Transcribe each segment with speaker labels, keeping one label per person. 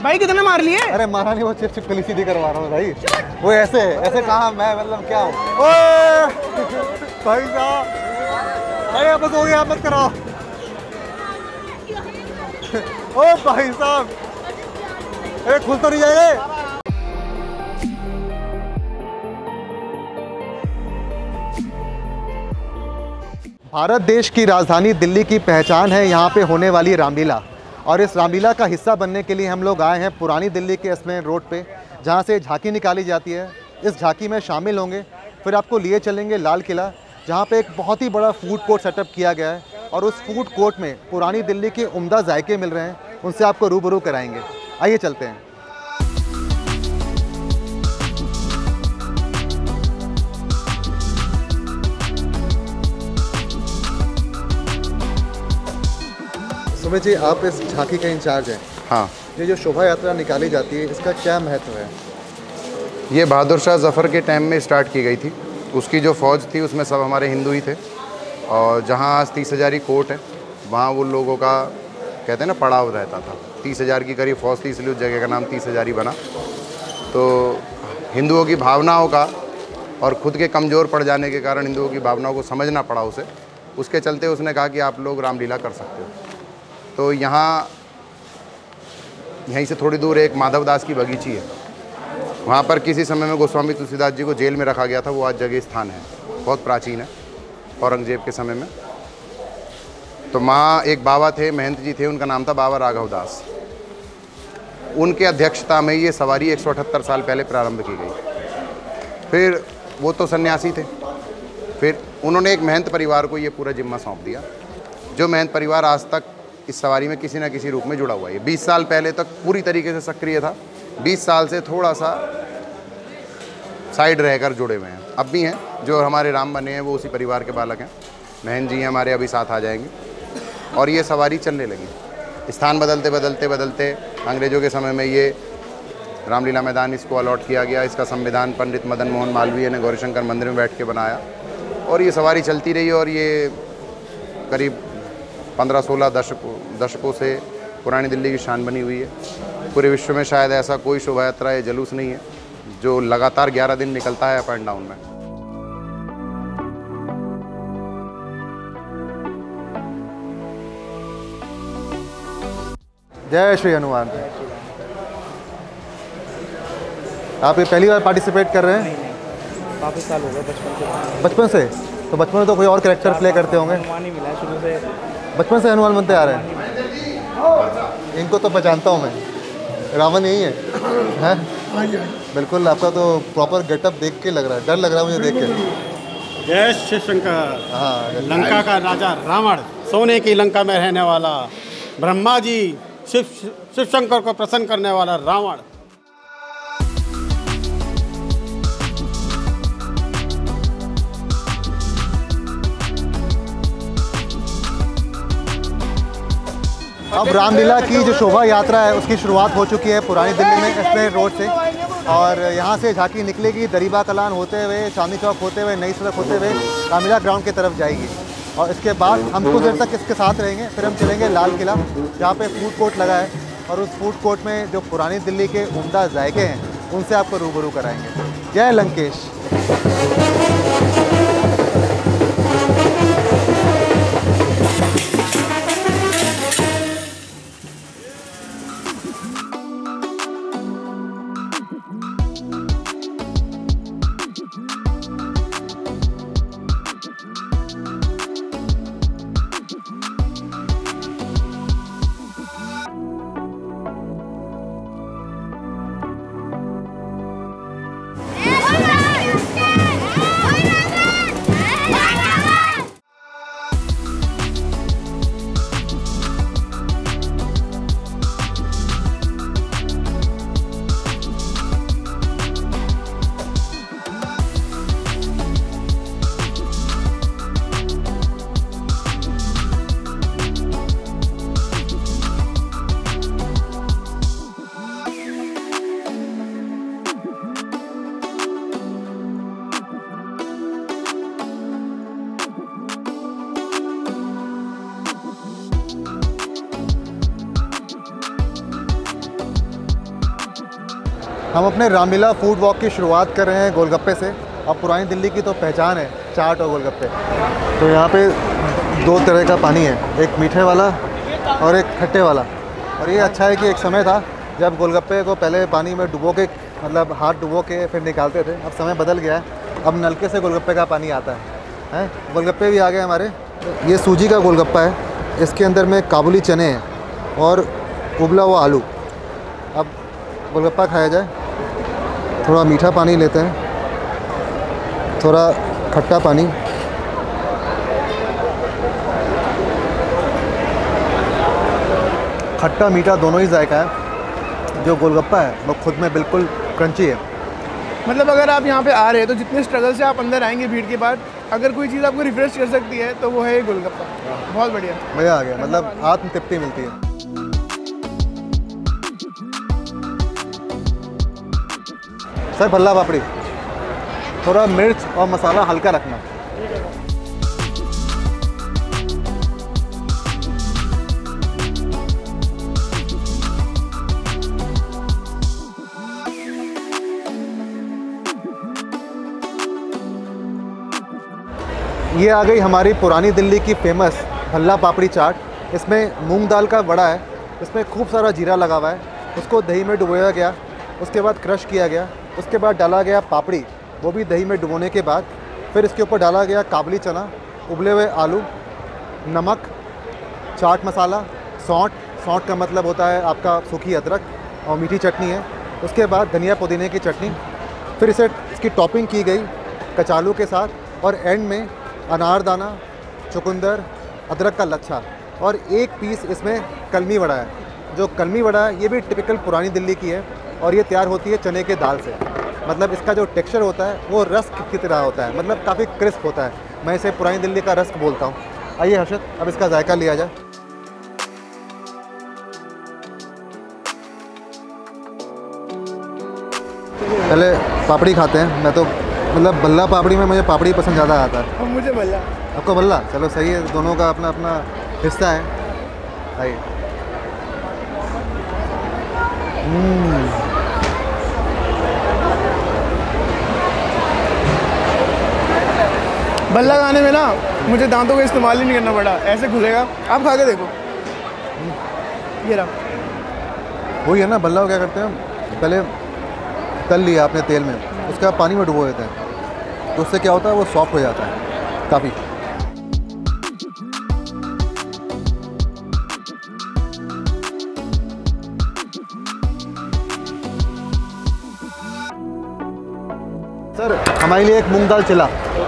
Speaker 1: भाई कितने मार लिए?
Speaker 2: अरे मारा नहीं, वो चिप चिप कली सीधी करवा रहा हूँ भाई। वो ऐसे ऐसे कहाँ, मैं मतलब क्या हूँ? ओए भाई साहब, भाई अब हो गया, मत कराओ। ओ भाई साहब, अरे खुल तो नहीं जाएगा। भारत देश की राजधानी दिल्ली की पहचान है यहाँ पे होने वाली रामलीला, और इस रामलीला का हिस्सा बनने के लिए हम लोग आए हैं पुरानी दिल्ली के एस्प्लेनेड रोड पे, जहाँ से झांकी निकाली जाती है। इस झांकी में शामिल होंगे, फिर आपको लिए चलेंगे लाल किला, जहाँ पे एक बहुत ही बड़ा फूड कोर्ट सेटअप किया गया है, और उस फूड कोर्ट में पुरानी दिल्ली के उम्दा जायके मिल रहे हैं, उनसे आपको रूबरू कराएंगे। आइए चलते हैं। सुमित जी, आप इस झांकी के इंचार्ज हैं।
Speaker 3: हाँ,
Speaker 2: ये जो शोभा यात्रा निकाली जाती है, इसका क्या महत्व है?
Speaker 3: ये बहादुर शाह जफ़र के टाइम में स्टार्ट की गई थी। उसकी जो फ़ौज थी उसमें सब हमारे हिंदू ही थे, और जहाँ आज 30,000 कोर्ट है, वहाँ वो लोगों का कहते हैं ना पड़ाव रहता था। 30,000 की करीब फ़ौज थी, इसलिए उस जगह का नाम 30,000 ही बना। तो हिंदुओं की भावनाओं का और ख़ुद के कमज़ोर पड़ जाने के कारण हिंदुओं की भावनाओं को समझना पड़ा उसे। उसके चलते उसने कहा कि आप लोग रामलीला कर सकते हो। तो यहीं से थोड़ी दूर एक माधव दास की बगीची है, वहाँ पर किसी समय में गोस्वामी तुलसीदास जी को जेल में रखा गया था। वो आज जगह स्थान है, बहुत प्राचीन है, औरंगजेब के समय में। तो वहाँ एक बाबा थे, महंत जी थे, उनका नाम था बाबा राघव दास। उनके अध्यक्षता में ये सवारी 178 साल पहले प्रारंभ की गई। फिर वो तो सन्यासी थे, फिर उन्होंने एक महंत परिवार को ये पूरा जिम्मा सौंप दिया, जो महंत परिवार आज तक इस सवारी में किसी न किसी रूप में जुड़ा हुआ है। 20 साल पहले तक पूरी तरीके से सक्रिय था, 20 साल से थोड़ा सा साइड रहकर जुड़े हुए हैं। अब भी हैं, जो हमारे राम बने हैं वो उसी परिवार के बालक हैं। महन जी हमारे अभी साथ आ जाएंगे, और ये सवारी चलने लगी। स्थान बदलते बदलते बदलते अंग्रेज़ों के समय में ये रामलीला मैदान इसको अलॉट किया गया। इसका संविधान पंडित मदन मोहन मालवीय ने गौरीशंकर मंदिर में बैठ के बनाया, और ये सवारी चलती रही, और ये करीब 15-16 दशकों से पुरानी दिल्ली की शान बनी हुई है। पूरे विश्व में शायद ऐसा कोई शोभा यात्रा या जुलूस नहीं है जो लगातार 11 दिन निकलता है अप एंड डाउन में।
Speaker 2: जय श्री हनुमान। आप ये पहली बार पार्टिसिपेट कर रहे हैं?
Speaker 1: काफ़ी साल हो गए,
Speaker 2: बचपन से। तो बचपन में तो कोई और कैरेक्टर प्ले करते होंगे?
Speaker 1: हनुमान ही मिला है शुरू से,
Speaker 2: बचपन से हनुमान बनते आ रहे हैं। इनको तो पहचानता हूँ मैं, रावण यही है, हैं? बिल्कुल, आपका तो प्रॉपर गेटअप देख के लग रहा है, डर लग रहा है मुझे देख के।
Speaker 4: जय शिव शंकर।
Speaker 2: हाँ,
Speaker 4: लंका का राजा रावण, सोने की लंका में रहने वाला, ब्रह्मा जी शिव शंकर को प्रसन्न करने वाला रावण।
Speaker 2: अब रामलीला की जो शोभा यात्रा है उसकी शुरुआत हो चुकी है पुरानी दिल्ली में एस्प्लेनेड रोड से, और यहाँ से झांकी निकलेगी, दरीबा कलान होते हुए, चांदनी चौक होते हुए, नई सड़क होते हुए रामलीला ग्राउंड की तरफ जाएगी। और इसके बाद हम कुछ देर तक इसके साथ रहेंगे, फिर हम चलेंगे लाल किला, जहाँ पे फूड कोर्ट लगा है, और उस फूड कोर्ट में जो पुरानी दिल्ली के उम्दा जायके हैं उनसे आपको रूबरू कराएंगे। जय लंकेश। हम अपने रामलीला फूड वॉक की शुरुआत कर रहे हैं गोलगप्पे से। अब पुरानी दिल्ली की तो पहचान है चाट और गोलगप्पे। तो यहाँ पे दो तरह का पानी है, एक मीठे वाला और एक खट्टे वाला। और ये अच्छा है कि एक समय था जब गोलगप्पे को पहले पानी में डुबो के, मतलब हाथ डुबो के फिर निकालते थे। अब समय बदल गया है, अब नलके से गोलगप्पे का पानी आता है। गोलगप्पे भी आ गए हमारे। ये सूजी का गोलगप्पा है, इसके अंदर में काबुली चने हैं और उबला हुआ आलू। अब गोलगप्पा खाया जाए। थोड़ा मीठा पानी लेते हैं, थोड़ा खट्टा पानी। खट्टा मीठा दोनों ही जायका है। जो गोलगप्पा है वो खुद में बिल्कुल क्रंची है।
Speaker 1: मतलब अगर आप यहाँ पे आ रहे हैं तो जितने स्ट्रगल से आप अंदर आएंगे भीड़ के बाद, अगर कोई चीज़ आपको रिफ्रेश कर सकती है तो वो है ये गोलगप्पा। बहुत बढ़िया,
Speaker 2: मज़ा आ गया। मतलब आत्म तृप्ति मिलती है। सर भल्ला पापड़ी, थोड़ा मिर्च और मसाला हल्का रखना। ये आ गई हमारी पुरानी दिल्ली की फेमस भल्ला पापड़ी चाट। इसमें मूंग दाल का वड़ा है, इसमें खूब सारा जीरा लगा हुआ है। उसको दही में डुबोया गया, उसके बाद क्रश किया गया, उसके बाद डाला गया पापड़ी, वो भी दही में डुबोने के बाद। फिर इसके ऊपर डाला गया काबुली चना, उबले हुए आलू, नमक, चाट मसाला, सौंठ का मतलब होता है आपका सूखी अदरक, और मीठी चटनी है। उसके बाद धनिया पुदीने की चटनी। फिर इसकी टॉपिंग की गई कचालू के साथ, और एंड में अनारदाना, चुकंदर, अदरक का लच्छा, और एक पीस इसमें कलमी वड़ा है। जो कलमी वड़ा है ये भी टिपिकल पुरानी दिल्ली की है, और ये तैयार होती है चने के दाल से। मतलब इसका जो टेक्सचर होता है वो रस्क की तरह होता है, मतलब काफ़ी क्रिस्प होता है। मैं इसे पुरानी दिल्ली का रस्क बोलता हूँ। आइए हर्षद, अब इसका जायका लिया जाए। पहले पापड़ी खाते हैं। मैं तो मतलब भल्ला पापड़ी में मुझे पापड़ी पसंद ज़्यादा आता है।
Speaker 1: अब मुझे भल्ला।
Speaker 2: आपको भल्ला? चलो सही है, दोनों का अपना अपना हिस्सा है। आइए।
Speaker 1: भल्ला खाने में ना मुझे दांतों का इस्तेमाल ही नहीं करना पड़ा, ऐसे घुलेगा। आप खा के देखो, ये रहा।
Speaker 2: वही है ना, भल्ला को क्या करते हैं, पहले तल लिया आपने तेल में, उसके बाद पानी में डुबो देते हैं, तो उससे क्या होता है वो सॉफ्ट हो जाता है काफ़ी। सर हमारे लिए एक मूंग दाल चिल्ला।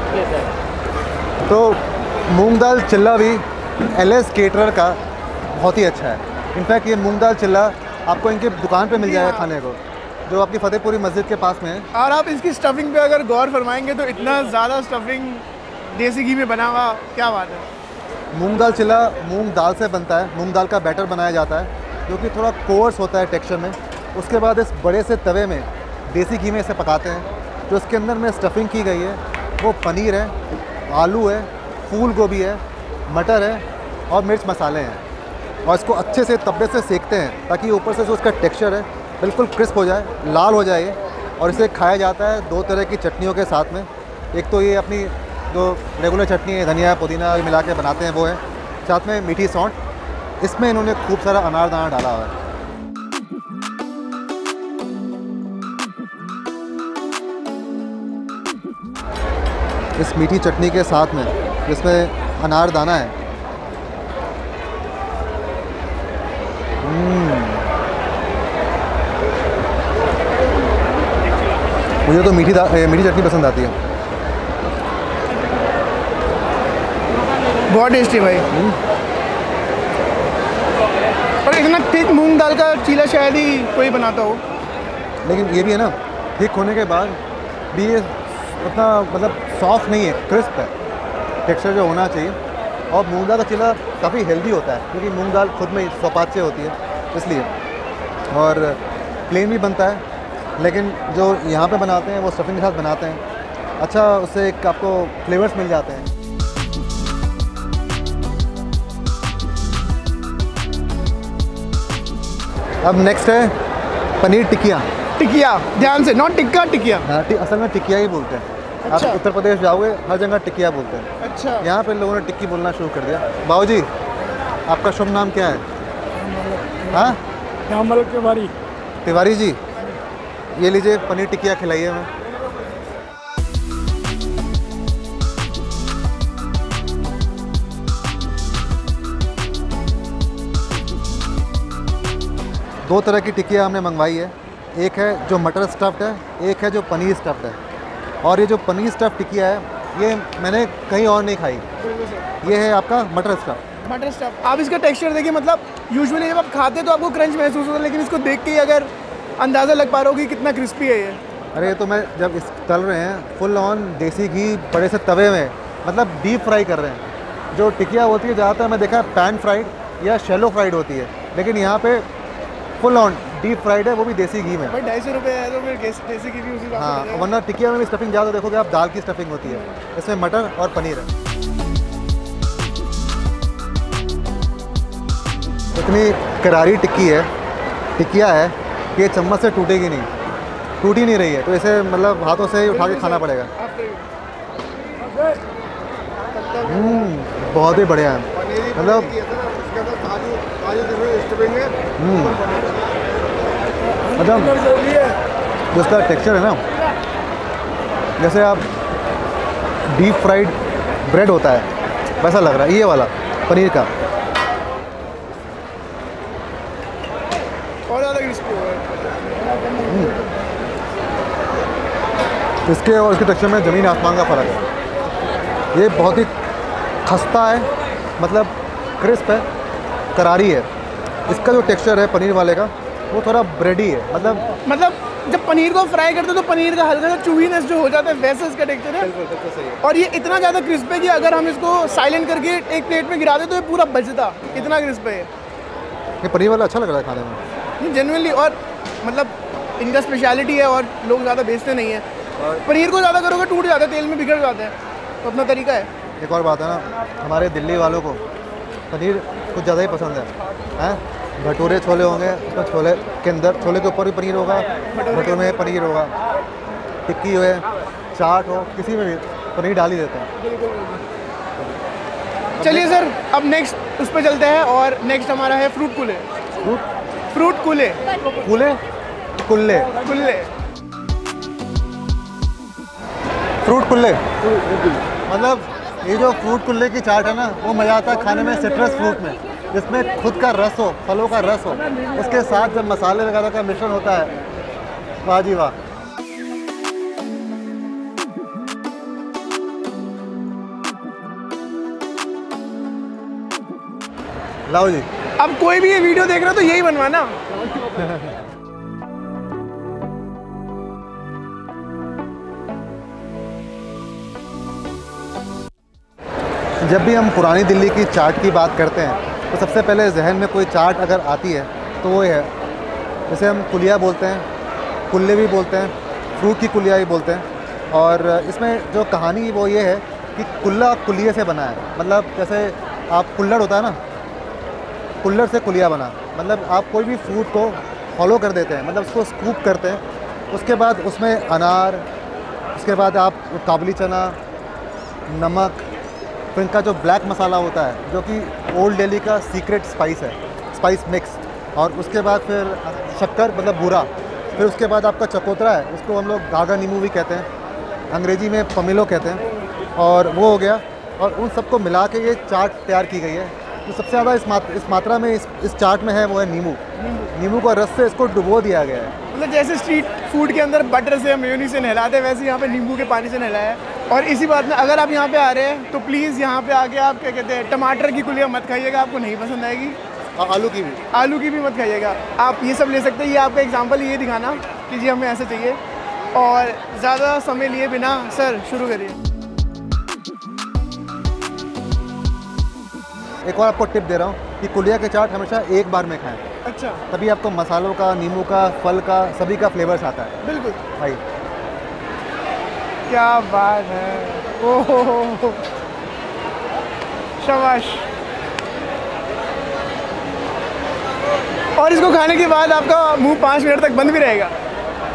Speaker 2: तो मूंग दाल चिल्ला भी LS केटरर का बहुत ही अच्छा है। इनफैक्ट ये मूंग दाल चिल्ला आपको इनके दुकान पे मिल जाएगा खाने को, जो आपकी फतेहपुरी मस्जिद के पास में है।
Speaker 1: और आप इसकी स्टफिंग पे अगर गौर फरमाएंगे तो इतना ज़्यादा स्टफिंग देसी घी में बना हुआ, क्या बात है।
Speaker 2: मूंग दाल चिल्ला मूंग दाल से बनता है। मूंग दाल का बैटर बनाया जाता है जो कि थोड़ा कोर्स होता है टेक्सचर में। उसके बाद इस बड़े से तवे में देसी घी में इसे पकाते हैं। जो इसके अंदर में स्टफिंग की गई है वो पनीर है, आलू है, फूल गोभी है, मटर है और मिर्च मसाले हैं। और इसको अच्छे से तवे से सेकते हैं ताकि ऊपर से जो उसका टेक्सचर है बिल्कुल क्रिस्प हो जाए, लाल हो जाए। और इसे खाया जाता है दो तरह की चटनियों के साथ में। एक तो ये अपनी जो रेगुलर चटनी है, धनिया पुदीना मिला के बनाते हैं वो है, साथ में मीठी सौंठ। इसमें इन्होंने खूब सारा अनारदाना डाला हुआ है। इस मीठी चटनी के साथ में जिसमें अनारदाना है, मुझे तो मीठी चटनी पसंद आती है।
Speaker 1: बहुत टेस्टी भाई। और इतना थिक मूंग दाल का चीला शायद ही कोई बनाता हो।
Speaker 2: लेकिन ये भी है ना, थिक होने के बाद भी ये उतना मतलब सॉफ्ट नहीं है, क्रिस्प है टेक्सचर जो होना चाहिए। और मूंग दाल का चीला काफ़ी हेल्दी होता है क्योंकि मूंग दाल खुद में सौपाच्य होती है इसलिए। और प्लेन भी बनता है, लेकिन जो यहाँ पे बनाते हैं वो स्टफिंग के साथ बनाते हैं। अच्छा, उससे एक आपको फ्लेवर्स मिल जाते हैं। अब नेक्स्ट है पनीर टिक्कियाँ।
Speaker 1: टिकिया, ध्यान से, नॉट टिक्का, टिकिया।
Speaker 2: हाँ, असल में टिकिया ही बोलते हैं।
Speaker 1: अच्छा।
Speaker 2: आप उत्तर प्रदेश जाओगे हर जगह टिकिया बोलते हैं।
Speaker 1: अच्छा।
Speaker 2: यहाँ पे लोगों ने टिक्की बोलना शुरू कर दिया। बाबूजी, आपका शुभ नाम क्या है? हाँ,
Speaker 5: श्यामल तिवारी।
Speaker 2: तिवारी जी, ये लीजिए पनीर टिकिया खिलाइए हमें। दो तरह की टिकिया हमने मंगवाई है, एक है जो मटर स्टफ्ड है, एक है जो पनीर स्टफ्ड है। और ये जो पनीर स्टफ्ड टिकिया है ये मैंने कहीं और नहीं खाई, ये है आपका मटर स्टफ्ड।
Speaker 1: मटर स्टफ। आप इसका टेक्सचर देखिए, मतलब यूजुअली जब आप खाते हैं तो आपको क्रंच महसूस होता है, लेकिन इसको देख के ही अगर अंदाज़ा लग पा रहा हो कि कितना क्रिस्पी है ये।
Speaker 2: अरे ये तो मैं जब इस तल रहे हैं फुल ऑन देसी घी बड़े से तवे में, मतलब डीप फ्राई कर रहे हैं। जो टिकिया होती है ज़्यादातर मैं देखा पैन फ्राइड या शैलो फ्राइड होती है, लेकिन यहाँ पे फुल ऑन डीप फ्राइड है, वो भी देसी घी में।
Speaker 1: भाई 250 रुपये है तो फिर देसी घी भी उसी का।
Speaker 2: हाँ, वरना टिकिया में भी स्टफिंग ज़्यादा देखोगे आप, दाल की स्टफिंग होती है, इसमें मटर और पनीर है। इतनी करारी टिक्की है, टिकिया है कि ये चम्मच से टूटेगी नहीं, टूट ही नहीं रही है, तो इसे मतलब हाथों से ही उठा के खाना पड़ेगा। बहुत ही बढ़िया है, मतलब जो उसका टेक्सचर है ना, जैसे आप डीप फ्राइड ब्रेड होता है वैसा लग रहा है ये वाला पनीर का।
Speaker 1: और ज़्यादा क्रिस्पी हो गया।
Speaker 2: इसके और इसके टेक्सचर में ज़मीन आसमान का फ़र्क है। ये बहुत ही खस्ता है, मतलब क्रिस्प है, करारी है। इसका जो टेक्सचर है पनीर वाले का वो थोड़ा ब्रेडी है, मतलब
Speaker 1: जब पनीर को फ्राई करते हो तो पनीर का हल्का सा चूहीनेस जो हो जाता है वैसे इसका टेक्सचर है।
Speaker 2: बिल्कुल सही है।
Speaker 1: और ये इतना ज़्यादा क्रिस्प है कि अगर हम इसको साइलेंट करके एक प्लेट में गिरा दे तो ये पूरा बचता, इतना क्रिस्प है
Speaker 2: ये पनीर वाला अच्छा लग रहा है खाने में
Speaker 1: जेन्युइनली। और मतलब इनका स्पेशलिटी है और लोग ज़्यादा बेचते नहीं हैं। पनीर को ज़्यादा करोगे टूट जाता है, तेल में बिगड़ जाता है, तो अपना तरीका है।
Speaker 2: एक और बात है ना, हमारे दिल्ली वालों को पनीर कुछ ज़्यादा ही पसंद है। भटूरे छोले होंगे, उसमें छोले के अंदर छोले के ऊपर भी पनीर होगा, भटूरे में पनीर होगा, टिक्की हो, चाट हो, किसी में भी पनीर डाल ही देते हैं।
Speaker 1: चलिए सर, अब नेक्स्ट उस पर चलते हैं, और नेक्स्ट हमारा है फ्रूट कुले। फ्रूट कुले
Speaker 2: कुले कुल्ले
Speaker 1: कुल्ले
Speaker 2: फ्रूट कुल्ले, मतलब ये जो फ्रूट कुल्ले की चाट है ना, वो मज़ा आता है खाने में सिट्रस फ्रूट में, जिसमें खुद का रस हो, फलों का रस हो, उसके साथ जब मसाले वगैरह का मिश्रण होता है, वाह जी वाह। लाओ जी।
Speaker 1: अब कोई भी ये वीडियो देख रहा है तो यही बनवाना।
Speaker 2: जब भी हम पुरानी दिल्ली की चाट की बात करते हैं तो सबसे पहले जहन में कोई चाट अगर आती है तो वो है, जैसे हम कुलिया बोलते हैं, कुल्ले भी बोलते हैं, फ्रूट की कुलिया भी बोलते हैं। और इसमें जो कहानी वो ये है कि कुल्ला कुलिये से बना है, मतलब जैसे आप कुल्लड़ होता है ना, कुल्लड़ से कुलिया बना, मतलब आप कोई भी फ्रूट को फॉलो कर देते हैं, मतलब उसको स्कूप करते हैं, उसके बाद उसमें अनार, उसके बाद आप काबुली चना, नमक, फिर इनका जो ब्लैक मसाला होता है जो कि ओल्ड दिल्ली का सीक्रेट स्पाइस है, स्पाइस मिक्स, और उसके बाद फिर शक्कर मतलब बूरा, फिर उसके बाद आपका चकोतरा है, उसको हम लोग गागा नींबू भी कहते हैं, अंग्रेजी में पमेलो कहते हैं, और वो हो गया। और उन सबको मिला के ये चाट तैयार की गई है। तो सबसे ज़्यादा इस मात्रा में इस चाट में है वो है नींबू। नींबू का रस से इसको डुबो दिया गया है।
Speaker 1: मतलब जैसे स्ट्रीट फूड के अंदर बटर से मेयोनीज से नहलाते हैं, वैसे यहाँ पे नींबू के पानी से नहलाया है। और इसी बात में अगर आप यहाँ पे आ रहे हैं तो प्लीज़ यहाँ पे आके आप क्या कहते हैं, टमाटर की कुलिया मत खाइएगा, आपको नहीं पसंद आएगी। आलू की भी मत खाइएगा। आप ये सब ले सकते हैं। ये आपका एग्जाम्पल ये दिखाना कि जी हमें ऐसा चाहिए। और ज़्यादा समय लिए बिना सर शुरू करिए।
Speaker 2: एक और आपको टिप दे रहा हूँ कि कुलिया के चाट हमेशा एक बार में खाएं,
Speaker 1: अच्छा,
Speaker 2: तभी आपको मसालों का, नींबू का, फल का, सभी का फ्लेवर्स आता है।
Speaker 1: बिल्कुल
Speaker 2: भाई
Speaker 1: क्या बात है, ओहो शाबाश। और इसको खाने के बाद आपका मुंह 5 मिनट तक बंद भी रहेगा।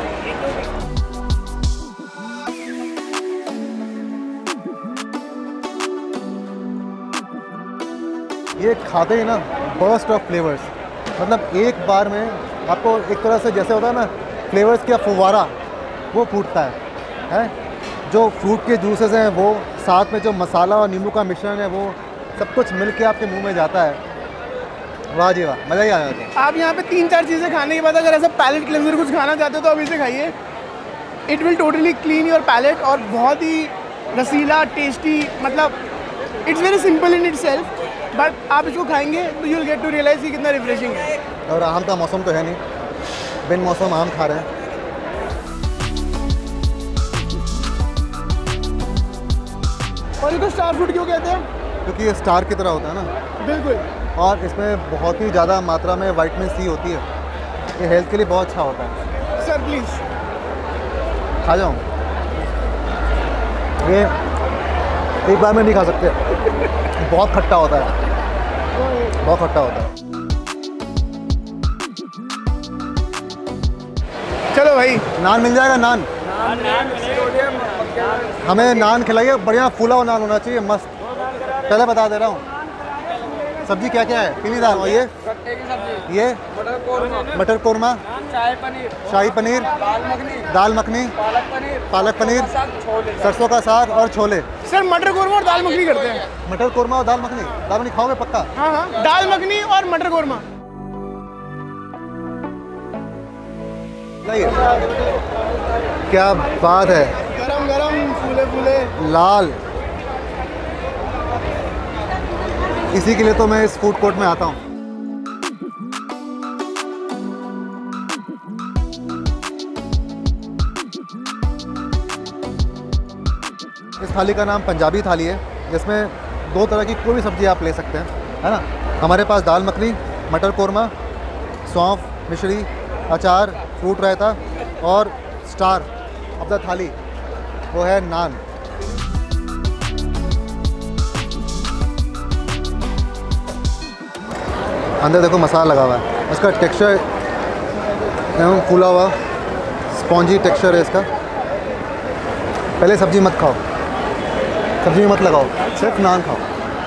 Speaker 2: ये खाते ही ना बर्स्ट ऑफ फ्लेवर्स, मतलब एक बार में आपको एक तरह से जैसे होता है ना फ्लेवर्स का फुवारा, वो फूटता है। जो फ्रूट के जूसेस हैं वो, साथ में जो मसाला और नींबू का मिश्रण है, वो सब कुछ मिल के आपके मुँह में जाता है। वाह जी वाह, मज़ा ही आ जाता है।
Speaker 1: आप यहाँ पे 3-4 चीज़ें खाने के बाद अगर ऐसा पैलेट क्लेंजर कुछ खाना चाहते हो तो अभी से खाइए। It will totally clean your palate, और बहुत ही रसीला, टेस्टी, मतलब it's very simple in itself, but आप इसको खाएंगे तो you will get to realise कि कितना रिफ्रेशिंग है।
Speaker 2: और आम का मौसम तो है नहीं, बिन मौसम आम खा रहे हैं।
Speaker 1: और इसको स्टार फ्रूट क्यों कहते हैं?
Speaker 2: क्योंकि ये स्टार की तरह होता है ना।
Speaker 1: बिल्कुल।
Speaker 2: और इसमें बहुत ही ज़्यादा मात्रा में विटामिन सी होती है, ये हेल्थ के लिए बहुत अच्छा होता है।
Speaker 1: सर प्लीज़
Speaker 2: खा जाऊँ? ये एक बार में नहीं खा सकते, बहुत खट्टा होता है, बहुत खट्टा होता है।
Speaker 1: चलो भाई,
Speaker 2: नान मिल जाएगा? नान हमें नान खिलाइए, बढ़िया फूला हुआ नान होना चाहिए, मस्त। पहले बता दे रहा हूँ। सब्जी क्या क्या है? पीली दाल, और ये ये मटर कोरमा, शाही पनीर, दाल मखनी, पालक पनीर, सरसों का साग और छोले।
Speaker 1: सर मटर कोरमा और दाल मखनी करते हैं।
Speaker 2: मटर कोरमा और दाल मखनी खाओगे पक्का?
Speaker 1: हाँ हाँ, दाल मखनी और मटर कोरमा।
Speaker 2: क्या बात है,
Speaker 1: गरम गरम, फूले फूले,
Speaker 2: लाल। इसी के लिए तो मैं इस फूड कोर्ट में आता हूँ। इस थाली का नाम पंजाबी थाली है, जिसमें 2 तरह की कोई भी सब्ज़ी आप ले सकते हैं, है ना। हमारे पास दाल मखनी, मटर कोरमा, सौंफ, मिश्री, अचार, फ्रूट रायता, और स्टार ऑफ द थाली वो है नान। अंदर देखो मसाला लगा हुआ है, इसका टेक्सचर एकदम फूला हुआ स्पॉन्जी टेक्सचर है इसका। पहले सब्जी मत खाओ, सब्जी में मत लगाओ, सिर्फ नान खाओ।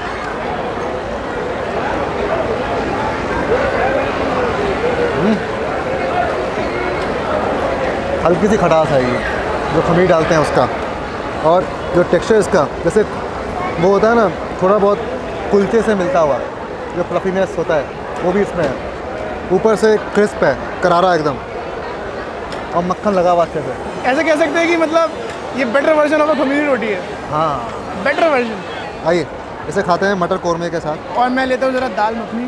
Speaker 2: हल्की सी खटास आएगी जो खमीर डालते हैं उसका, और जो टेक्सचर इसका जैसे वो होता है ना थोड़ा बहुत कुलचे से मिलता हुआ जो फ्लफीनेस होता है, वो भी इसमें है। ऊपर से क्रिस्प है, करारा एकदम, और मक्खन लगा हुआ अच्छे से।
Speaker 1: ऐसे कह सकते हैं कि मतलब ये बेटर वर्जन ऑफ खमीरी रोटी है।
Speaker 2: हाँ,
Speaker 1: बेटर वर्जन।
Speaker 2: आइए इसे खाते हैं मटर कोरमे के साथ।
Speaker 1: और मैं लेता हूँ ज़रा दाल मखनी।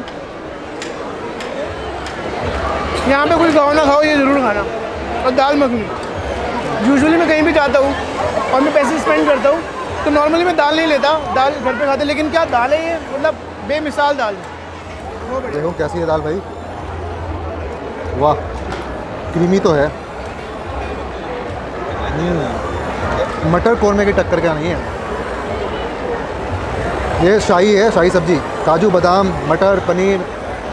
Speaker 1: यहाँ पे कुछ खाओ ना खाओ, ये ज़रूर खाना। और दाल मखनी यूजुअली मैं कहीं भी जाता हूँ और मैं पैसे स्पेंड करता हूँ तो नॉर्मली मैं दाल नहीं लेता, दाल घर पे खाते, लेकिन क्या दाल है ये, मतलब बेमिसाल दाल है।
Speaker 2: देखो कैसी है दाल भाई, वाह, क्रीमी तो है। मटर कोरमे की टक्कर क्या नहीं है। ये शाही है, शाही सब्जी, काजू बादाम, मटर, पनीर।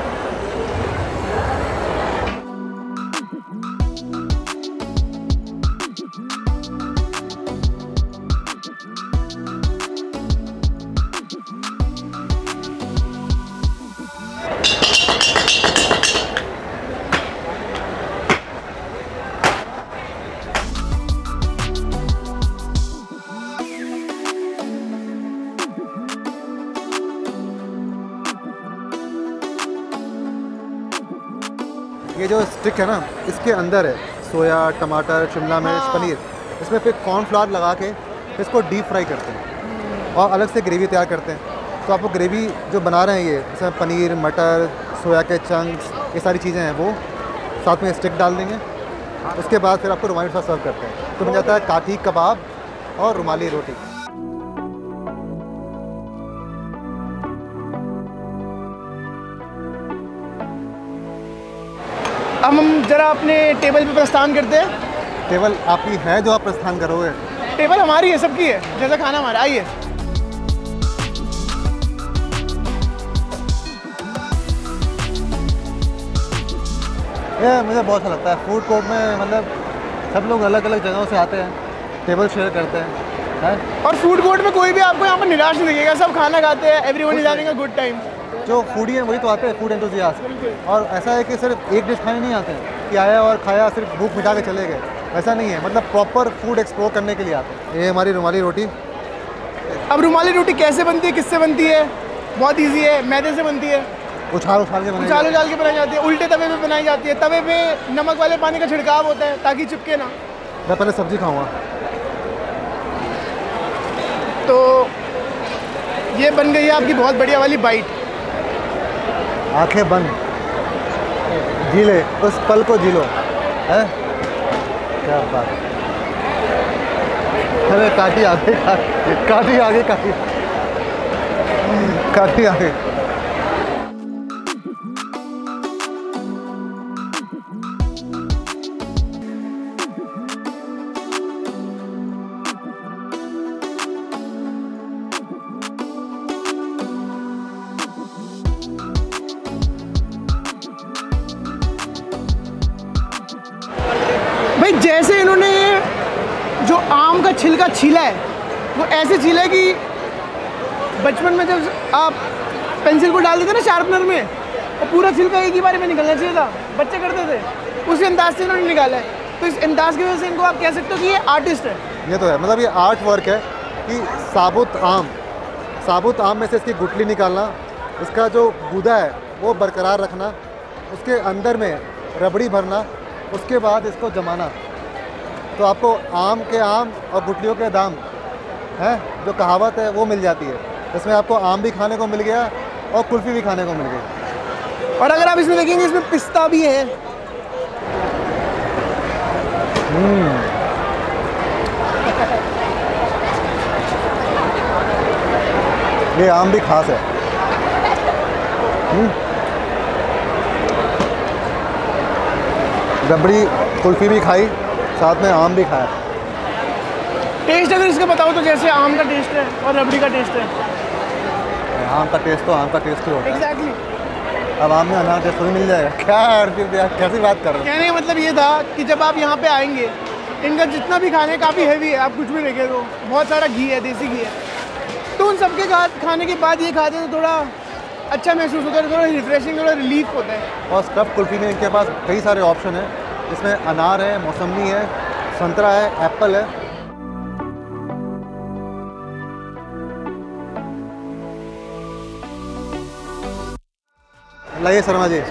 Speaker 2: ये जो स्टिक है ना, इसके अंदर है सोया, टमाटर, शिमला मिर्च, पनीर। इसमें फिर कॉर्नफ्लावर लगा के फिर इसको डीप फ्राई करते हैं और अलग से ग्रेवी तैयार करते हैं। तो आपको ग्रेवी जो बना रहे हैं ये, इसमें पनीर, मटर, सोया के चंक्स, ये सारी चीज़ें हैं, वो साथ में स्टिक डाल देंगे। उसके बाद फिर आपको रुमाली के साथ सर्व करते हैं, तो बन जाता है काठी कबाब और रुमाली रोटी।
Speaker 1: अब हम जरा अपने टेबल पे प्रस्थान करते हैं।
Speaker 2: टेबल आपकी है जो आप प्रस्थान करोगे?
Speaker 1: टेबल हमारी है, सबकी है, जैसा खाना हमारा। आइए।
Speaker 2: ये मुझे बहुत अच्छा लगता है फूड कोर्ट में, मतलब सब लोग अलग अलग जगहों से आते हैं, टेबल शेयर करते हैं।
Speaker 1: और फूड कोर्ट में कोई भी आपको यहाँ पर निराश नहीं दिखेगा, सब खाना खाते हैं, everyone is having a good time.
Speaker 2: जो फूडी हैं वही तो आते हैं, फूड एंथुसियास्ट। और ऐसा है कि सिर्फ एक डिश खाने नहीं आते हैं कि आया और खाया सिर्फ भूख मिटा के चले गए, ऐसा नहीं है। मतलब प्रॉपर फूड एक्सप्लोर करने के लिए आते हैं। ये हमारी रुमाली रोटी।
Speaker 1: अब रुमाली रोटी कैसे बनती है, किससे बनती है? बहुत ईजी है, मैदे से बनती है।
Speaker 2: उछाल उछाल के बनाई
Speaker 1: उछाल उछाल के बनाई जाती है, उल्टे तवे पे बनाई जाती है। तवे पे नमक वाले पानी का छिड़काव होता है ताकि चिपके ना।
Speaker 2: मैं पहले सब्जी खाऊंगा।
Speaker 1: तो ये बन गई है आपकी बहुत बढ़िया वाली बाइट।
Speaker 2: आंखें बंद, जी ले उस पल को, जी लो है। क्या बात है। अरे काटी आगे, काटी आगे, काटी काटी आगे।
Speaker 1: भाई जैसे इन्होंने जो आम का छिलका छीला है वो ऐसे छीला है कि बचपन में जब आप पेंसिल को डाल देते ना शार्पनर में और पूरा छिलका एक ही बार में निकलना चाहिए था, बच्चे करते थे, उसी अंदाज से इन्होंने निकाला है। तो इस अंदाज की वजह से इनको आप कह सकते हो कि ये आर्टिस्ट है।
Speaker 2: ये तो है, मतलब ये आर्ट वर्क है कि साबुत आम में से इसकी गुठली निकालना, इसका जो गूदा है वो बरकरार रखना, उसके अंदर में रबड़ी भरना, उसके बाद इसको जमाना। तो आपको आम के आम और गुठलियों के दाम है, जो कहावत है वो मिल जाती है। इसमें आपको आम भी खाने को मिल गया और कुल्फ़ी भी खाने को मिल गई।
Speaker 1: और अगर आप इसमें देखेंगे इसमें पिस्ता भी है।
Speaker 2: ये आम भी खास है। रबड़ी कुल्फ़ी भी खाई, साथ में आम भी खाया।
Speaker 1: टेस्ट अगर इसका बताओ तो जैसे आम का टेस्ट है और रबड़ी का टेस्ट है।
Speaker 2: आम का टेस्ट तो आम का टेस्ट ही होता है।
Speaker 1: एग्जैक्टली।
Speaker 2: अब आम में अनार टेस्ट थोड़ी मिल जाएगा क्या? यार कैसी बात कर रहे हो?
Speaker 1: कहने का मतलब ये था कि जब आप यहाँ पे आएंगे, इनका जितना भी खाना है काफ़ी हैवी है। आप कुछ भी देखें तो बहुत सारा घी है, देसी घी है। तो उन सबके खाने के बाद ये खाते तो थोड़ा अच्छा महसूस होता है, थोड़ा रिफ्रेशिंग, थोड़ा रिलीफ होता है।
Speaker 2: और स्टफ कुल्फ़ी में इनके पास कई सारे ऑप्शन हैं। इसमें अनार है, मौसमी है, संतरा है, एप्पल है। लाइए शर्मा जी,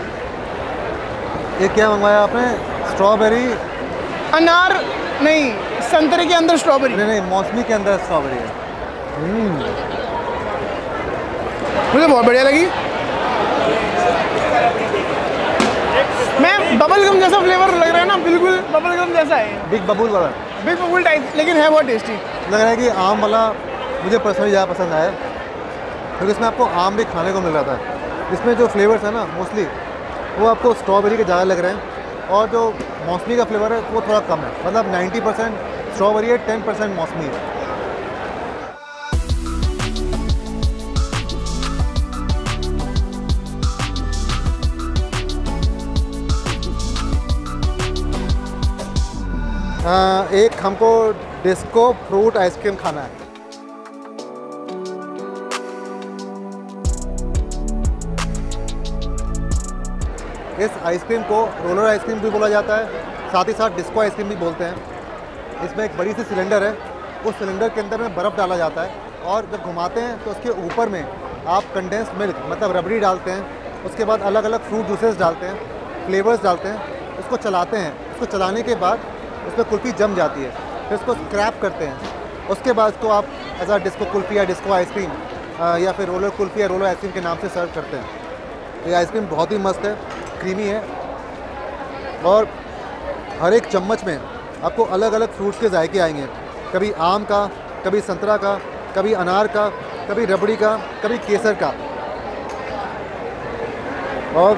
Speaker 2: ये क्या मंगवाया आपने? स्ट्रॉबेरी?
Speaker 1: अनार नहीं, संतरे के अंदर स्ट्रॉबेरी।
Speaker 2: नहीं, मौसमी के अंदर स्ट्रॉबेरी है।
Speaker 1: मुझे बहुत बढ़िया लगी। मैं बबल गम जैसा फ्लेवर लग रहा है ना, बिल्कुल बबल गम जैसा है।
Speaker 2: बिग बबूल वाला?
Speaker 1: बिग बबूल टाइप, लेकिन है बहुत टेस्टी।
Speaker 2: लग रहा है कि आम वाला मुझे पर्सनली ज़्यादा पसंद आया, क्योंकि इसमें आपको आम भी खाने को मिल रहा था। इसमें जो फ्लेवर्स है ना मोस्टली वो आपको स्ट्रॉबेरी के ज़्यादा लग रहे हैं, और जो मौसमी का फ्लेवर है वो थोड़ा कम है। मतलब 90% स्ट्रॉबेरी है, 10% मौसमी है। एक हमको डिस्को फ्रूट आइसक्रीम खाना है। इस आइसक्रीम को रोलर आइसक्रीम भी बोला जाता है, साथ ही साथ डिस्को आइसक्रीम भी बोलते हैं। इसमें एक बड़ी सी सिलेंडर है, उस सिलेंडर के अंदर में बर्फ़ डाला जाता है, और जब घुमाते हैं तो उसके ऊपर में आप कंडेंस्ड मिल्क मतलब रबड़ी डालते हैं। उसके बाद अलग अलग फ्रूट जूसेस डालते हैं, फ्लेवर्स डालते हैं, उसको चलाते हैं। उसको चलाने के बाद उसमें कुल्फ़ी जम जाती है, फिर उसको स्क्रैप करते हैं। उसके बाद उसको आप एज आ डिस्को कुल्फ़ी या डिस्को आइसक्रीम या फिर रोलर कुल्फ़ी या रोलर आइसक्रीम के नाम से सर्व करते हैं। ये आइसक्रीम बहुत ही मस्त है, क्रीमी है, और हर एक चम्मच में आपको अलग अलग फ्रूट्स के जायके आएंगे। कभी आम का, कभी संतरा का, कभी अनार का, कभी रबड़ी का, कभी केसर का। और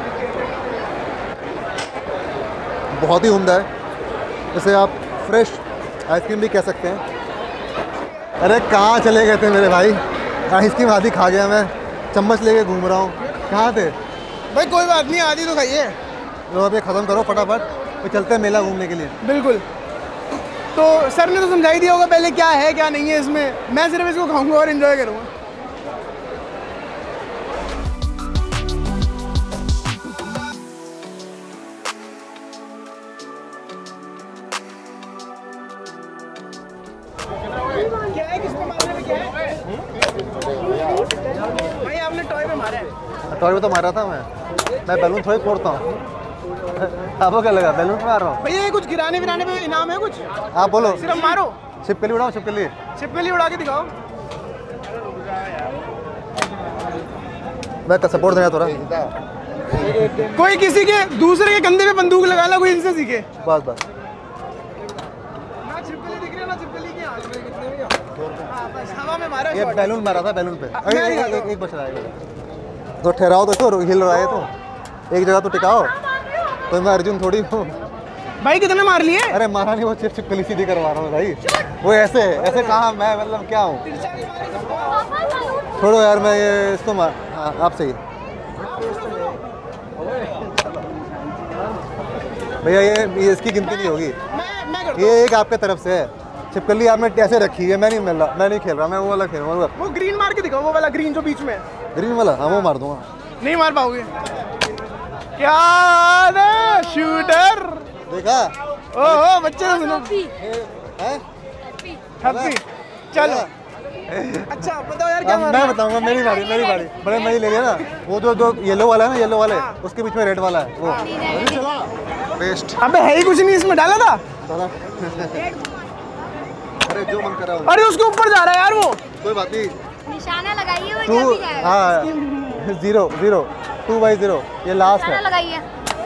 Speaker 2: बहुत ही उम्दा है, इसे आप फ्रेश आइसक्रीम भी कह सकते हैं। अरे कहाँ चले गए थे मेरे भाई? आइसक्रीम आधी खा गया मैं, चम्मच लेके घूम रहा हूँ। कहाँ थे
Speaker 1: भाई? कोई बात नहीं, आधी तो खाइए।
Speaker 2: तो अब ये ख़त्म करो फटाफट, तो चलते हैं मेला घूमने के लिए।
Speaker 1: बिल्कुल। तो सर ने तो समझा ही दिया होगा पहले क्या है क्या नहीं है इसमें। मैं सिर्फ इसको खाऊंगा और एंजॉय करूँगा। क्या है, किसको मारने में क्या है? भाई आपने टॉय में मारा है।
Speaker 2: टॉय में तो मारा था मैं बैलून थोड़ी फोड़ता हूँ। आपको क्या लगा बैलून मार रहा हूँ?
Speaker 1: भैया ये कुछ गिराने विराने पे इनाम है कुछ?
Speaker 2: आप बोलो।
Speaker 1: सिर्फ मारो।
Speaker 2: छिपकली उड़ाओ, छिपकली।
Speaker 1: छिपकली उड़ा के दिखाओ।
Speaker 2: मैं सपोर्ट देना थोड़ा।
Speaker 1: कोई किसी के दूसरे के कंधे पे बंदूक लगा ला, कोई इनसे सीखे।
Speaker 2: बस बस।
Speaker 1: ना छिपकली दिख रही है ना छिपकली के हाथ में कितने भी। हाँ बस हवा में मारा।
Speaker 2: ये बैलून मारा था बैलून पे। एक बच रहा है तो ठहराओ तो हिल रहा है तो एक जगह तो टिकाओ। तो मैं अर्जुन थोड़ी हूँ
Speaker 1: भाई। कितने मार लिए?
Speaker 2: अरे मारा नहीं, वो छिपकली सीधी करवा रहा हूँ भाई। वो ऐसे ऐसे कहाँ मैं मतलब क्या हूँ? छोड़ो यार, मैं ये इसको मार। हाँ आप सही भैया। ये इसकी गिनती नहीं होगी। ये एक आपके तरफ से है। छिपकली आपने कैसे रखी है? मैं नहीं मिल रहा, मैं नहीं खेल रहा, मैं वो वाला खेल रहा हूँ।
Speaker 1: वो ग्रीन मार के दिखाओ, वो वाला ग्रीन जो बीच में है।
Speaker 2: ग्रीन वाला? हाँ वो मार दूंगा।
Speaker 1: नहीं मार पाओगे। क्या शूटर
Speaker 2: देखा?
Speaker 1: ओह बच्चे तो सुनो।
Speaker 2: हैं?
Speaker 1: हैप्पी चलो। अच्छा बताओ यार क्या मार?
Speaker 2: मैं बताऊंगा। मेरी बारी बड़े मैं ही ले लिया ना। वो जो येलो वाला है ना, येलो वाले उसके बीच में रेड वाला है वो। वेस्ट।
Speaker 1: अबे है ही कुछ नहीं इसमें, डाला था।
Speaker 2: अरे जो मन कर रहा है।
Speaker 1: अरे उसके ऊपर जा रहा है यार वो।
Speaker 2: कोई बात नहीं।
Speaker 5: निशाना लगाइए, वो
Speaker 2: टू
Speaker 5: जब भी जाएगा।
Speaker 2: हाँ 0 2/0 ये लास्ट है।
Speaker 5: निशाना लगाइए।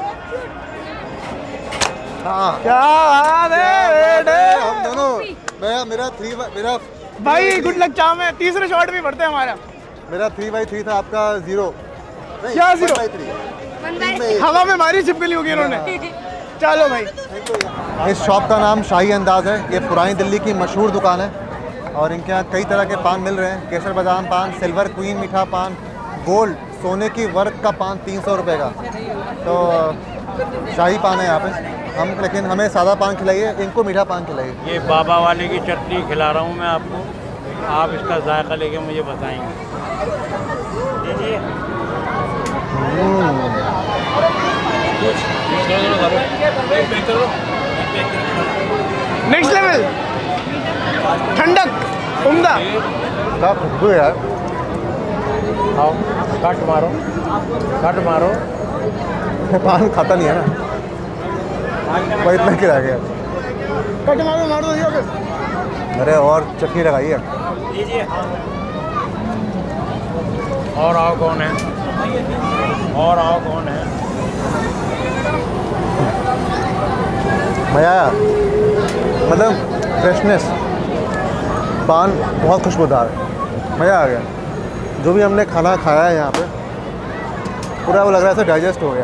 Speaker 2: हाँ
Speaker 1: क्या बात है बेटे।
Speaker 2: हम दोनों। मेरा
Speaker 1: भाई गुड लक चाह में तीसरे शॉट भी बढ़ते हैं हमारा।
Speaker 2: मेरा 3/3 था, आपका 0।
Speaker 1: क्या 0?
Speaker 2: 1/3।
Speaker 1: हवा में मारी छिपकली होगी इन्होंने। चलो भाई।
Speaker 2: इस शॉप का नाम शाही अंदाज है। ये पुरानी दिल्ली की मशहूर दुकान है और इनके यहाँ कई तरह के पान मिल रहे हैं। केसर बादाम पान, सिल्वर क्वीन मीठा पान, गोल्ड सोने की वर्क का पान 300 रुपये का। तो शाही पान है यहाँ पे। लेकिन हमें सादा पान खिलाइए, इनको मीठा पान खिलाइए।
Speaker 6: ये बाबा वाले की चटनी खिला रहा हूँ मैं आपको, आप इसका जायका लेके मुझे बताएंगे।
Speaker 1: नेक्स्ट लेवल ठंडक उम्दा।
Speaker 2: क्या खुशबू है यार।
Speaker 6: आओ कट मारो।
Speaker 2: पान खाता नहीं है ना, वो इतना खिला गया।
Speaker 1: कट मार दो।
Speaker 2: अरे और चटनी लगाइए।
Speaker 6: और आओ कौन है?
Speaker 2: मज़ा आया, मतलब फ्रेशनेस। पान बहुत खुशबूदार है, मज़ा आ गया। जो भी हमने खाना खाया है यहाँ पे पूरा वो लग रहा है डाइजेस्ट हो गया।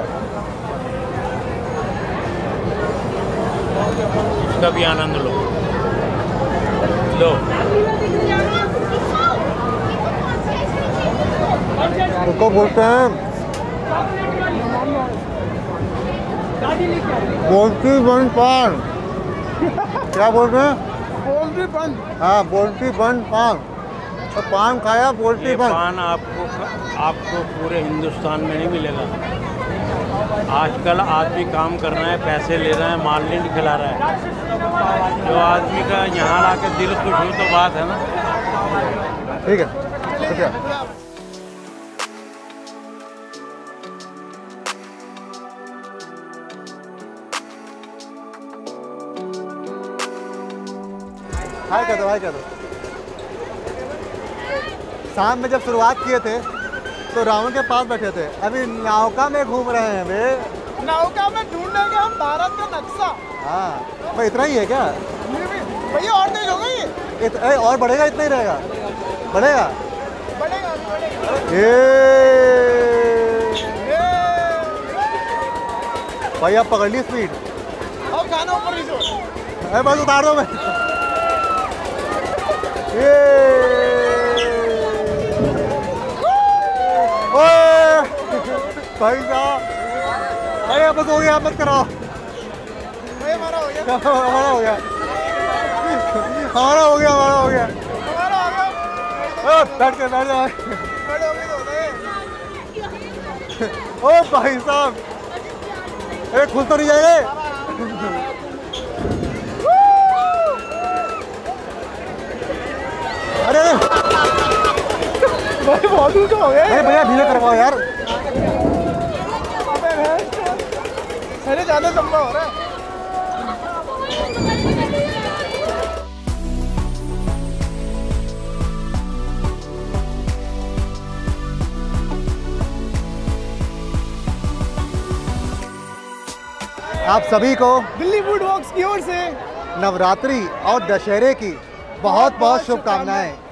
Speaker 6: इसका भी आनंद लो।
Speaker 2: उसको बोलते हैं पोल्ट्री बन पान। क्या बोलते हैं?
Speaker 1: पोल्ट्री बन।
Speaker 2: हाँ पोल्ट्री बन पान। तो पान खाया पोल्ट्री
Speaker 6: ये
Speaker 2: बन।
Speaker 6: पान आपको पूरे हिंदुस्तान में नहीं मिलेगा। आजकल आदमी काम कर रहा है, पैसे ले रहा है, माल नहीं खिला रहा है। जो आदमी का यहाँ लाके दिल खुश हो तो बात है ना।
Speaker 2: ठीक है शुक्रिया। हाय कर दो। शाम में जब शुरुआत किए थे तो रावण के पास बैठे थे, अभी नौका में घूम रहे हैं वे।
Speaker 1: नौका में ढूंढेंगे हम भारत का नक्शा।
Speaker 2: हाँ भाई इतना ही है क्या?
Speaker 1: भैया और तेज होगा ये।
Speaker 2: और बढ़ेगा? इतना ही रहेगा? बढ़ेगा। भाई आप पकड़ ली स्पीड।
Speaker 1: और खाना ऊपर नीचे।
Speaker 2: अरे बस उतार दो मैं। भाई साहब अरे बस हो गया, मत कराओ।
Speaker 1: हमारा हो गया।
Speaker 2: हमारा हो गया। बैठ जाओ। ओ भाई साहब अरे खुश तो नहीं जाएंगे।
Speaker 1: भाई बहुत ऊँचा हो गया।
Speaker 2: भैया धीरे करवाओ यार।
Speaker 1: अरे ज़्यादा लंबा हो रहा है।
Speaker 2: आप सभी को
Speaker 1: दिल्ली फूड वॉक्स की ओर से
Speaker 2: नवरात्रि और दशहरे की बहुत बहुत शुभकामनाएं।